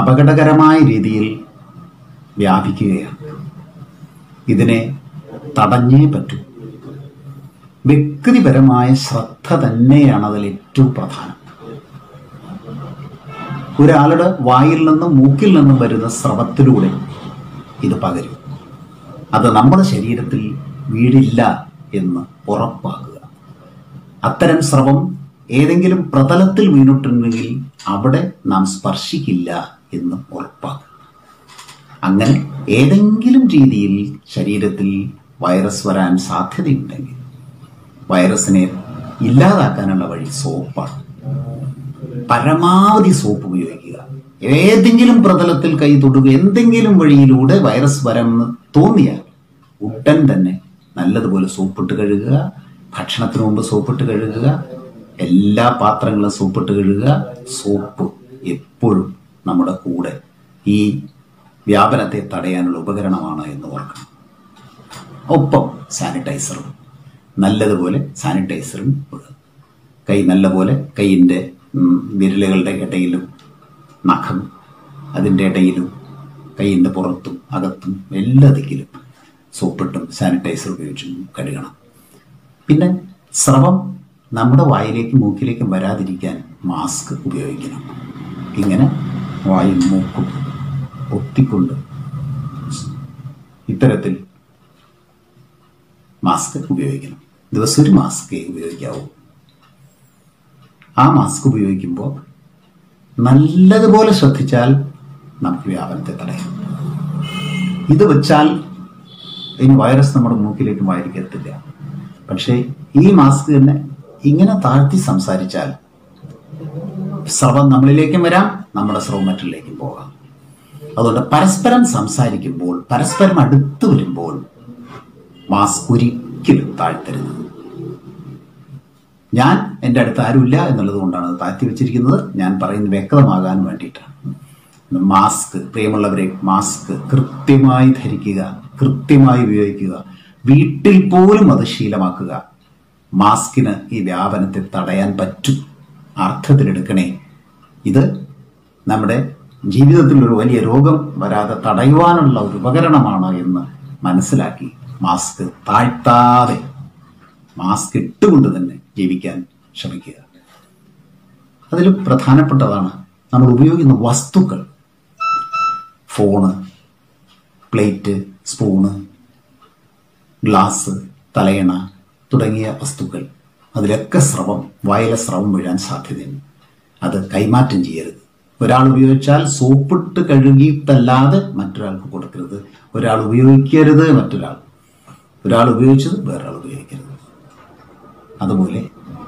അപകടകരമായ രീതിയിൽ വ്യാപിക്കുകയാണ്. ഇതിനെ തടഞ്ഞേ പറ്റൂ. വ്യക്തിപരമായ ശ്രദ്ധ തന്നെയാണ് അതിൽ ഏറ്റവും പ്രധാനം. ഒരാളുടെ വായിൽ നിന്നും മൂക്കിൽ നിന്നും വരുന്ന സ്രവത്തിലൂടെ ഇത് പകരും. അത് നമ്മുടെ ശരീരത്തിൽ വീടില്ല എന്ന് ഉറപ്പാക്കുക. അത്തരം സ്രവം ഏതെങ്കിലും പ്രതലത്തിൽ വീണിട്ടുണ്ടെങ്കിൽ അവിടെ നാം സ്പർശിക്കില്ല എന്ന് ഉറപ്പാക്കുക. അങ്ങനെ ഏതെങ്കിലും രീതിയിൽ ശരീരത്തിൽ വൈറസ് വരാൻ സാധ്യതയുണ്ടെങ്കിൽ വൈറസിനെ ഇല്ലാതാക്കാനുള്ള വഴി സോപ്പാണ്. പരമാവധി സോപ്പ് ഉപയോഗിക്കുക. ഏതെങ്കിലും പ്രതലത്തിൽ കൈ തൊടുക, എന്തെങ്കിലും വഴിയിലൂടെ വൈറസ് വരാമെന്ന് തോന്നിയാൽ ഉടൻ തന്നെ നല്ലതുപോലെ സോപ്പിട്ട് കഴുകുക. ഭക്ഷണത്തിന് മുമ്പ് സോപ്പിട്ട് കഴുകുക. എല്ലാ പാത്രങ്ങളും സോപ്പിട്ട് കഴുകുക. സോപ്പ് എപ്പോഴും നമ്മുടെ കൂടെ ഈ വ്യാപനത്തെ തടയാനുള്ള ഉപകരണമാണ് എന്ന് ഓർക്കണം. ഒപ്പം സാനിറ്റൈസറും, നല്ലതുപോലെ സാനിറ്റൈസറും കൈ നല്ലപോലെ കൈയിൻ്റെ വിരലുകളുടെ ഇടയിലും നഖം അതിൻ്റെ ഇടയിലും കൈയിൻ്റെ പുറത്തും അകത്തും എല്ലാ ദിക്കിലും സോപ്പിട്ടും സാനിറ്റൈസർ ഉപയോഗിച്ചും കഴുകണം. പിന്നെ സ്രവം നമ്മുടെ വായിലേക്കും മൂക്കിലേക്കും വരാതിരിക്കാൻ മാസ്ക് ഉപയോഗിക്കണം. ഇങ്ങനെ വായും മൂക്കും ഒത്തിക്കൊണ്ട് ഇത്തരത്തിൽ മാസ്ക് ഉപയോഗിക്കണം. ദിവസം ഒരു മാസ്കേ ഉപയോഗിക്കാവൂ. ആ മാസ്ക് ഉപയോഗിക്കുമ്പോൾ നല്ലതുപോലെ ശ്രദ്ധിച്ചാൽ നമുക്ക് വ്യാപനത്തെ തടയാം. ഇത് വെച്ചാൽ ഇനി വൈറസ് നമ്മുടെ മൂക്കിലേക്കും വായിരിക്കത്തില്ല. പക്ഷേ ഈ മാസ്ക് തന്നെ ഇങ്ങനെ താഴ്ത്തി സംസാരിച്ചാൽ സ്രവം നമ്മളിലേക്കും വരാം, നമ്മുടെ സ്രവം മറ്റുള്ളിലേക്കും പോകാം. അതുകൊണ്ട് പരസ്പരം സംസാരിക്കുമ്പോൾ, പരസ്പരം അടുത്ത് വരുമ്പോൾ മാസ്ക് ഒരിക്കലും താഴ്ത്തരുത്. ഞാൻ എൻ്റെ അടുത്ത് ആരുമില്ല എന്നുള്ളത് കൊണ്ടാണ് അത് താഴ്ത്തി വെച്ചിരിക്കുന്നത്. ഞാൻ പറയുന്നത് വ്യക്തമാകാൻ വേണ്ടിയിട്ടാണ്. മാസ്ക്, പ്രിയമുള്ളവരെ, മാസ്ക് കൃത്യമായി ധരിക്കുക, കൃത്യമായി ഉപയോഗിക്കുക. വീട്ടിൽ പോലും അത് ശീലമാക്കുക. മാസ്കിന് ഈ വ്യാപനത്തെ തടയാൻ പറ്റും. അർത്ഥത്തിലെടുക്കണേ. ഇത് നമ്മുടെ ജീവിതത്തിൽ ഒരു വലിയ രോഗം വരാതെ തടയുവാനുള്ള ഒരു ഉപകരണമാണ് എന്ന് മനസ്സിലാക്കി മാസ്ക് താഴ്ത്താതെ മാസ്ക് ഇട്ടുകൊണ്ട് തന്നെ ജീവിക്കാൻ ശ്രമിക്കുക. അതിൽ പ്രധാനപ്പെട്ടതാണ് നമ്മൾ ഉപയോഗിക്കുന്ന വസ്തുക്കൾ. ഫോണ്, പ്ലേറ്റ്, സ്പൂണ്, ഗ്ലാസ്, തലയണ തുടങ്ങിയ വസ്തുക്കൾ. അതിലൊക്കെ സ്രവം, വായിലെ സ്രവം വീഴാൻ സാധ്യതയുണ്ട്. അത് കൈമാറ്റം ചെയ്യരുത്. ഒരാൾ ഉപയോഗിച്ചാൽ സോപ്പിട്ട് കഴുകിയിട്ടല്ലാതെ മറ്റൊരാൾക്ക് കൊടുക്കരുത്. ഒരാൾ ഉപയോഗിക്കരുത് ഒരാൾ ഉപയോഗിച്ചത് വേറൊരാൾ ഉപയോഗിക്കരുത്. അതുപോലെ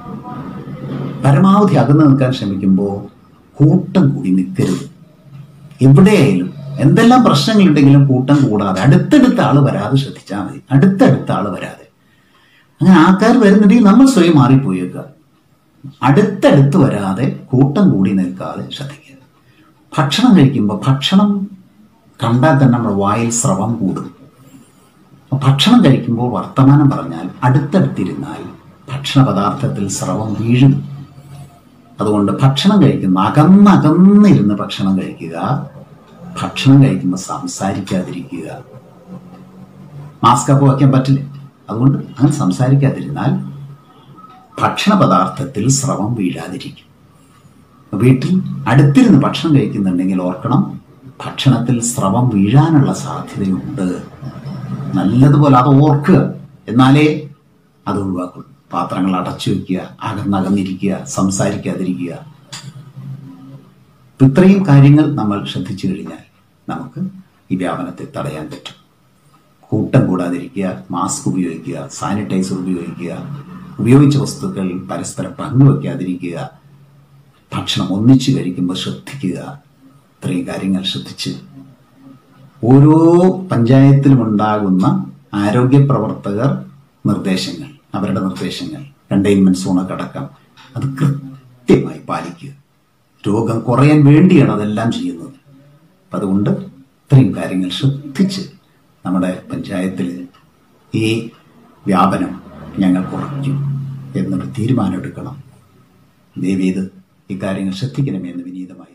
പരമാവധി അകന്നു നിൽക്കാൻ ശ്രമിക്കുമ്പോൾ കൂട്ടം കൂടി നിൽക്കരുത്. എവിടെയായാലും എന്തെല്ലാം പ്രശ്നങ്ങളുണ്ടെങ്കിലും കൂട്ടം കൂടാതെ അടുത്തടുത്ത ആൾ വരാതെ ശ്രദ്ധിച്ചാൽ മതി. അടുത്തടുത്ത ആൾ വരാതെ. അങ്ങനെ ആൾക്കാർ വരുന്നുണ്ടെങ്കിൽ നമ്മൾ സ്വയം മാറിപ്പോയേക്കുക. അടുത്തടുത്ത് വരാതെ കൂട്ടം കൂടി നിൽക്കാതെ ശ്രദ്ധിക്കുക. ഭക്ഷണം കഴിക്കുമ്പോൾ ഭക്ഷണം കണ്ടാൽ തന്നെ നമ്മുടെ വായിൽ സ്രവം കൂടും. ഭക്ഷണം കഴിക്കുമ്പോൾ വർത്തമാനം പറഞ്ഞാൽ അടുത്തടുത്തിരുന്നാൽ ഭക്ഷണ പദാർത്ഥത്തിൽ സ്രവം വീഴും. അതുകൊണ്ട് ഭക്ഷണം കഴിക്കുന്ന അകന്നകന്നിരുന്ന് ഭക്ഷണം കഴിക്കുക. ഭക്ഷണം കഴിക്കുമ്പോൾ സംസാരിക്കാതിരിക്കുക. മാസ്ക് അപ്പോൾ വയ്ക്കാൻ പറ്റില്ല. അതുകൊണ്ട് അങ്ങനെ സംസാരിക്കാതിരുന്നാൽ ഭക്ഷണ പദാർത്ഥത്തിൽ സ്രവം വീഴാതിരിക്കും. വീട്ടിൽ അടുത്തിരുന്ന് ഭക്ഷണം കഴിക്കുന്നുണ്ടെങ്കിൽ ഓർക്കണം, ഭക്ഷണത്തിൽ സ്രവം വീഴാനുള്ള സാധ്യതയുണ്ട്. നല്ലതുപോലെ അത് ഓർക്കുക. എന്നാലേ അത് ഒഴിവാക്കുള്ളൂ. പാത്രങ്ങൾ അടച്ചു വയ്ക്കുക, അകന്നകന്നിരിക്കുക, സംസാരിക്കാതിരിക്കുക. ഇത്രയും കാര്യങ്ങൾ നമ്മൾ ശ്രദ്ധിച്ചു കഴിഞ്ഞാൽ നമുക്ക് ഈ വ്യാപനത്തെ തടയാൻ പറ്റും. കൂട്ടം കൂടാതിരിക്കുക, മാസ്ക് ഉപയോഗിക്കുക, സാനിറ്റൈസർ ഉപയോഗിക്കുക, ഉപയോഗിച്ച വസ്തുക്കൾ പരസ്പരം പങ്കുവയ്ക്കാതിരിക്കുക, ഭക്ഷണം ഒന്നിച്ചു കഴിക്കുമ്പോൾ ശ്രദ്ധിക്കുക. ഇത്രയും കാര്യങ്ങൾ ശ്രദ്ധിച്ച് ഓരോ പഞ്ചായത്തിലും ഉണ്ടാകുന്ന ആരോഗ്യ പ്രവർത്തകർ നിർദ്ദേശങ്ങൾ, അവരുടെ നിർദ്ദേശങ്ങൾ, കണ്ടെയ്ൻമെന്റ് സോണൊക്കെ അടക്കം അത് കൃത്യമായി പാലിക്കുക. രോഗം കുറയാൻ വേണ്ടിയാണ് അതെല്ലാം ചെയ്യുന്നത്. അപ്പം അതുകൊണ്ട് ഇത്രയും കാര്യങ്ങൾ ശ്രദ്ധിച്ച് നമ്മുടെ പഞ്ചായത്തിൽ ഈ വ്യാപനം ഞങ്ങൾ കുറയ്ക്കും എന്നൊരു തീരുമാനം എടുക്കണം. ദയവേത് ഇക്കാര്യങ്ങൾ ശ്രദ്ധിക്കണമെന്ന് വിനീതമായി